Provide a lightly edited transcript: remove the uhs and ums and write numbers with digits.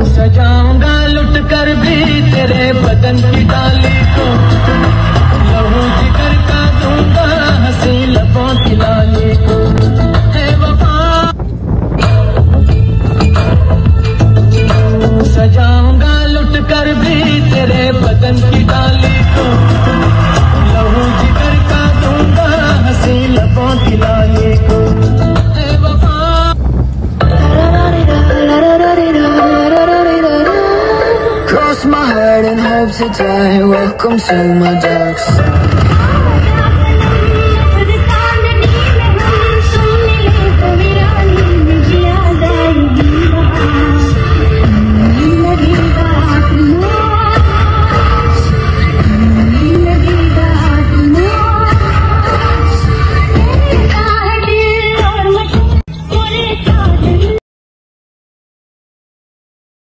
सजाऊंगा लुट कर भी तेरे बदन की डाली को, लहू जिगर का दूंगा हंसी लबों की लाली को। है वफा सजाऊंगा लुट कर भी तेरे बदन की डाली को, लहू जिगर का दूंगा हंसी लबों की लाली को। है वफा Cross my heart and hope to die. Welcome to my dark side.